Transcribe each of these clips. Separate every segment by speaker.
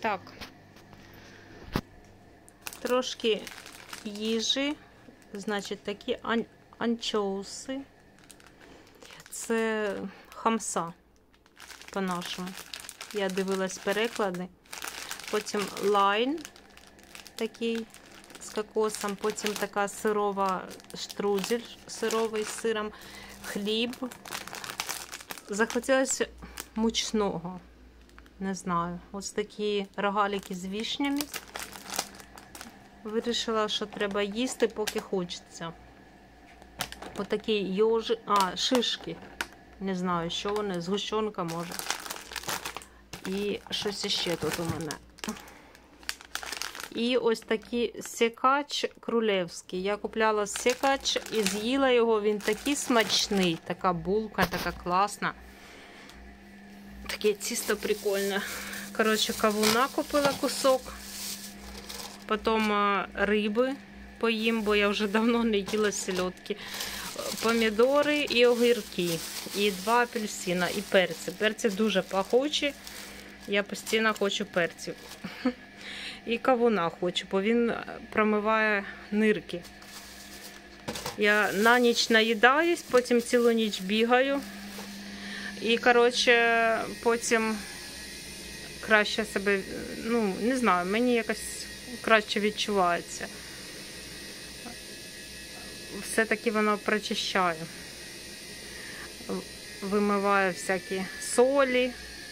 Speaker 1: Так, трошки їжі, значить, такі анчоуси. Це хамса по-нашому. Я дивилась переклади. Потім лайн такий з кокосом, потім така сирова штрудзель, сировий з сиром, хліб. Захотілося мучного. Не знаю. Ось такі рогалики з вишнями. Вирішила, що треба їсти, поки хочеться. Ось такі йожи, шишки. Не знаю, що вони, згущенка може. І щось ще тут у мене. І ось такий секач крулевський. Я купляла секач і з'їла його, він такий смачний. Така булка, така класна. Таке тісто прикольне. Коротше, кавуна купила кусок. Потім риби поїм, бо я вже давно не їла селедки. Помідори і огірки. І 2 апельсина, і перці. Перці дуже пахучі. Я постійно хочу перців. І кавуна хочу, бо він промиває нирки. Я на ніч наїдаюсь, потім цілу ніч бігаю. І, коротше, потім краще себе, ну, не знаю, мені якось краще відчувається. Все-таки воно прочищає. Вимиває всякі солі.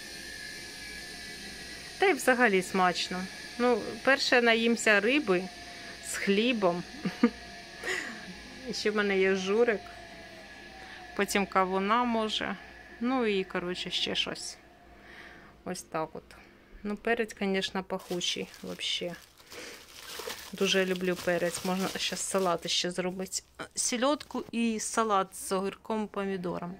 Speaker 1: Та й взагалі смачно. Ну, перше наїмся риби з хлібом. Ще в мене є журик. Потім кавуна може. Ну і, коротше, ще щось. Ось так от. Ну, перець, звісно, пахучий взагалі. Дуже люблю перець. Можна зараз салат ще зробити. Селедку і салат з огірком і помідором.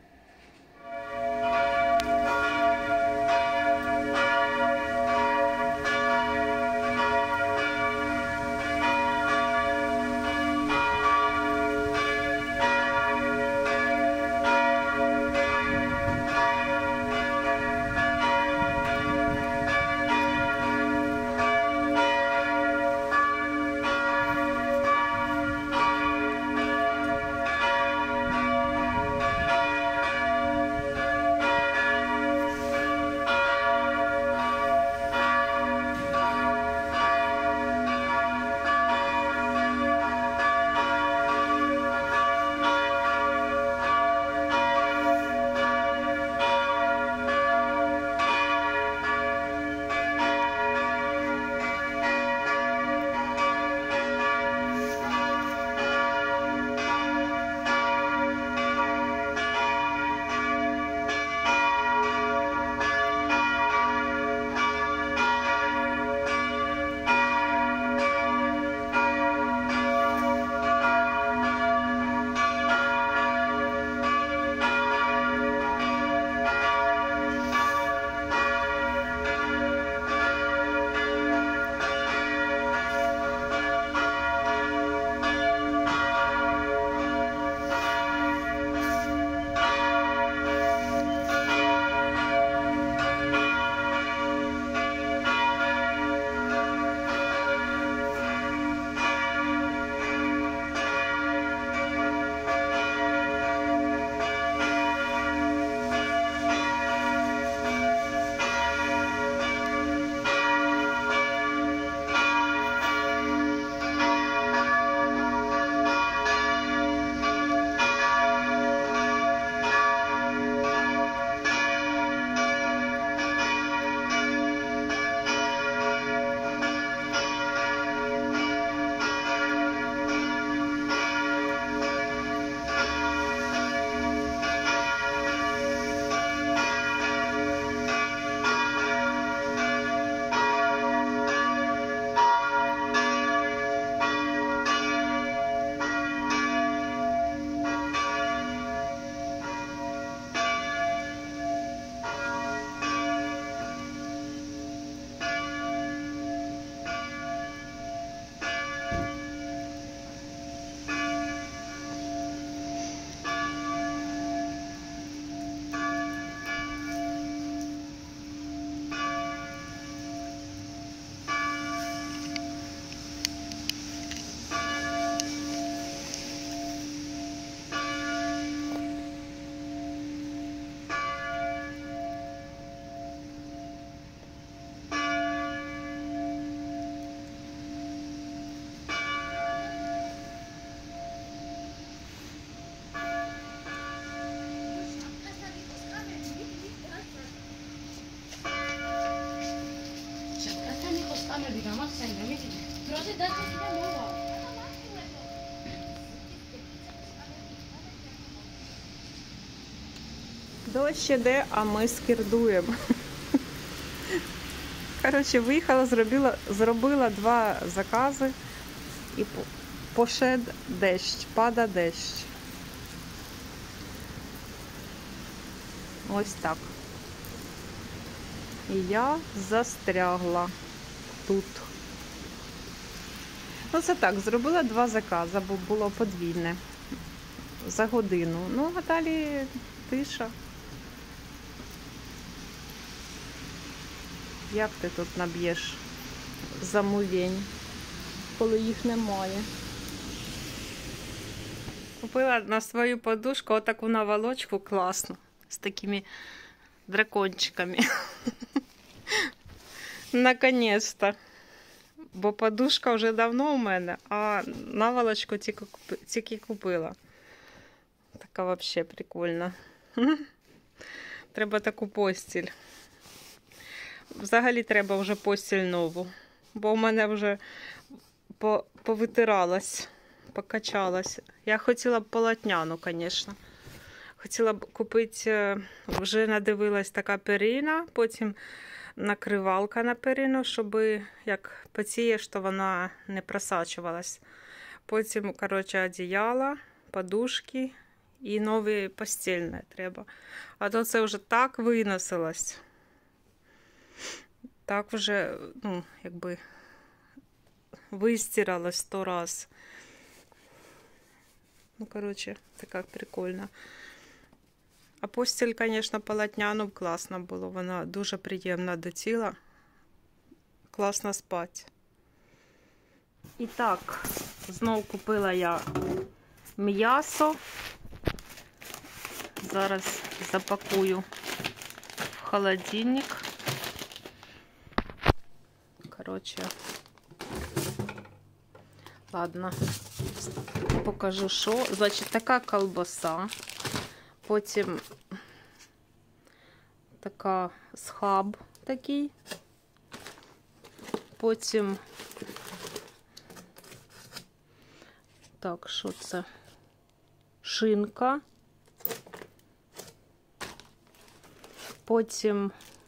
Speaker 1: Дощ іде, а ми скірдуємо. Коротше, виїхала, зробила 2 закази і поше дощ, пада дощ. Ось так. І я застрягла тут. Ну, це так, зробила 2 закази, бо було подвійне за годину. Ну, а далі тиша. Як ти тут наб'єш замовлень, коли їх немає? Купила на свою подушку отаку наволочку класну, з такими дракончиками. Наконец-то. Бо подушка вже давно у мене, а наволочку тільки купила. Така взагалі прикольна. Треба таку постіль. Взагалі треба вже постіль нову, бо у мене вже повитиралась, покачалась. Я хотіла б полотняну, звісно. Хотіла б купити, вже надивилась така перина, потім накривалка на перину, щоб як потієш, то вона не просачувалась. Потім, коротше, одіяла, подушки і нові постільне треба. А то це вже так виносилось. Так вже, ну, якби вистиралась 100 раз. Ну, коротше, така прикольна. А постіль, звісно, полотняну класно було. Вона дуже приємна до тіла. Класно спати. І так, знову купила я м'ясо. Зараз запакую в холодильник. Короче, ладно, покажу, що. Значить, така колбаса, потім така схаб такий, потім, так, що це? Шинка, потім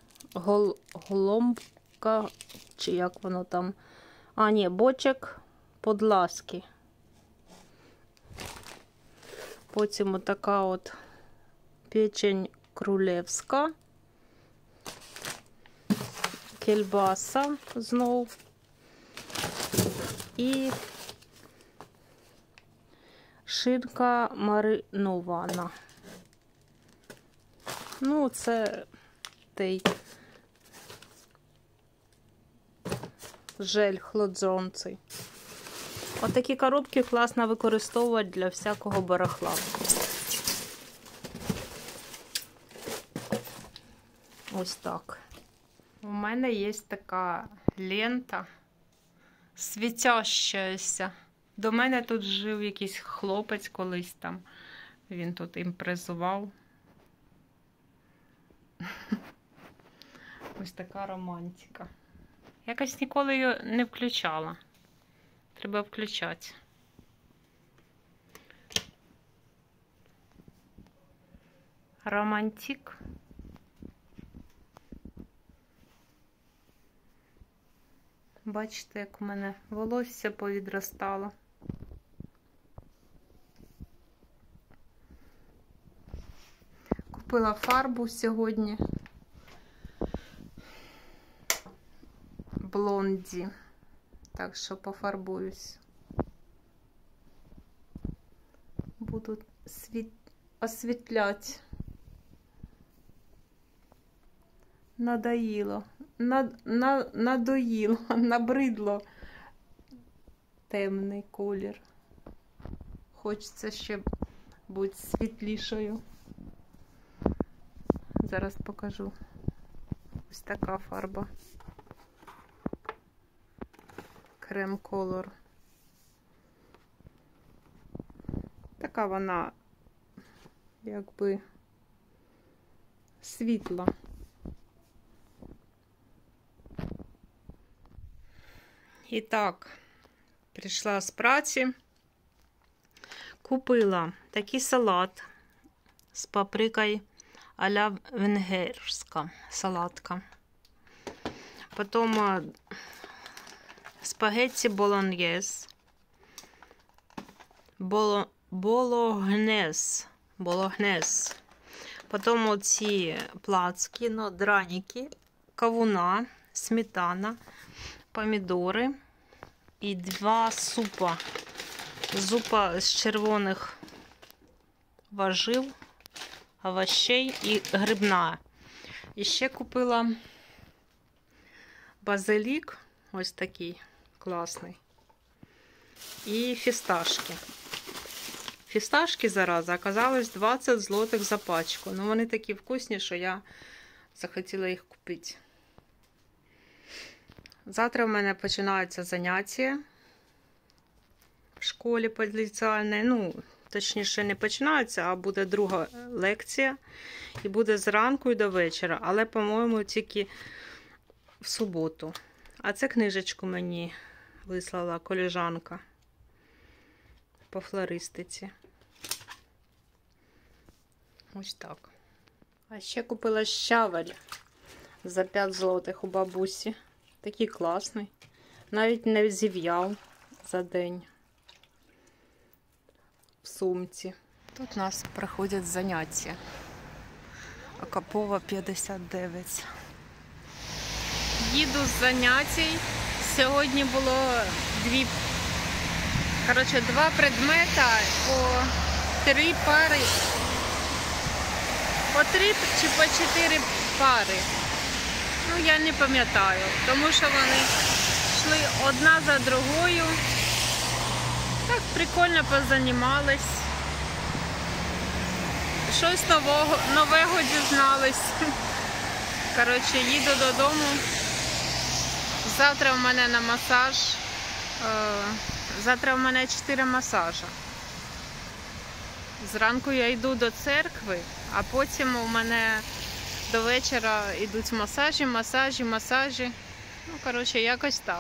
Speaker 1: голомбка, чи як воно там, а ні, бочок подласки. Потім отака от печень крулевська, кельбаса знов і шинка маринована. Ну, це той жель хлодзонцей. Отакі коробки класно використовувати для всякого барахла. Ось так. У мене є така лента світящаяся. До мене тут жив якийсь хлопець колись там. Він тут імпрезував. Ось така романтика. Якось ніколи її не включала. Треба включати. Романтик. Бачите, як у мене волосся повідростало. Купила фарбу сьогодні. Блонді. Так що пофарбуюсь. Буду освітляти. Надоїло. Надоїло. Набридло темний колір. Хочеться ще бути світлішою. Зараз покажу. Ось така фарба. Крем-колор. Така вона, якби, світла. І так, прийшла з праці, купила такий салат з паприкою а-ля венгерська салатка. Потім спагетті болоньєз, бологнез. Потім оці плацки, драники, кавуна, сметана, помідори і 2 супа. Зупа з червоних важив, овощей і грибна. І ще купила базилік, ось такий класний, і фісташки. Фісташки, зараза, оказалось 20 злотих за пачку. Ну, вони такі вкусні, що я захотіла їх купити. Завтра в мене починаються заняття в школі поліціальній. Ну, точніше, не починаються, а буде друга лекція. І буде зранку і до вечора. Але, по-моєму, тільки в суботу. А це книжечку мені вислала колежанка по флористиці. Ось так. А ще купила щавель за 5 злотих у бабусі. Такий класний. Навіть не зів'яв за день. В сумці. Тут у нас проходять заняття. Окопова 59. Їду з занять. Сьогодні було 2 предмета по 3 пари. По 3 чи по 4 пари. Ну, я не пам'ятаю, тому що вони йшли одна за другою. Так прикольно позанімались. Щось нового дізнались. Коротше, їду додому. Завтра в мене на масаж. Завтра в мене 4 масажі. Зранку я йду до церкви, а потім у мене до вечора йдуть масажі. Ну, коротше, якось так.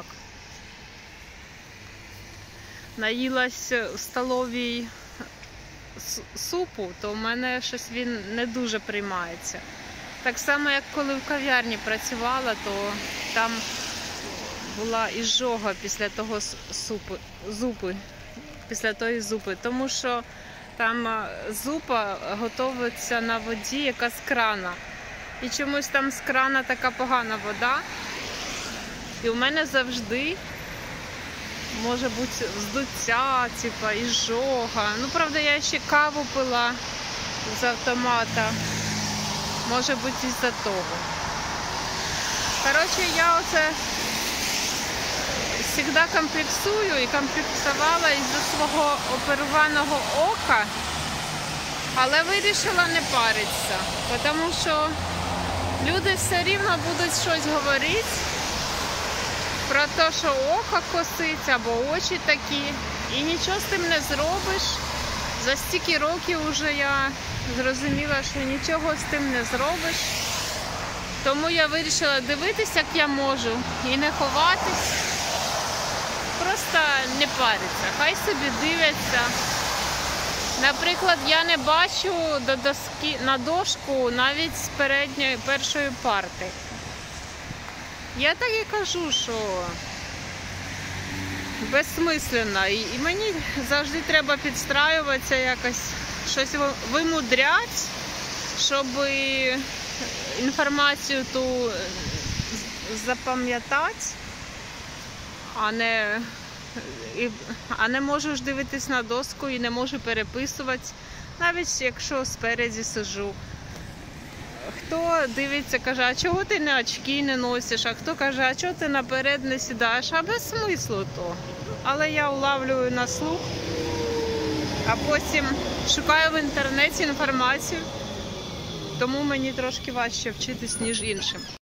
Speaker 1: Наїлась в столовій супу, то в мене щось він не дуже приймається. Так само, як коли в кав'ярні працювала, то там була іжога після того зупи. Тому що там зупа готується на воді, яка з крана. І чомусь там з крана така погана вода. І у мене завжди може бути здуття, типа іжога. Ну, правда, я ще каву пила з автомата. Може бути із-за того. Коротше, я оце завжди комплексую і комплексувала із-за свого оперованого ока, але вирішила не паритися, тому що люди все рівно будуть щось говорити про те, що око косить або очі такі, і нічого з тим не зробиш. За стільки років вже я зрозуміла, що нічого з тим не зробиш. Тому я вирішила дивитися, як я можу, і не ховатись. Просто не париться. Хай собі дивляться. Наприклад, я не бачу на дошку навіть з першої парти. Я так і кажу, що безсмисленно. І мені завжди треба підстраюватися якось, щось вимудряти, щоб інформацію ту запам'ятати, а не можу ж дивитись на доску і не можу переписувати, навіть якщо спереді сиджу. Хто дивиться, каже, а чого ти не очки не носиш, а хто каже, а чого ти наперед не сідаєш, а без смислу то. Але я улавлюю на слух, а потім шукаю в інтернеті інформацію, тому мені трошки важче вчитись, ніж іншим.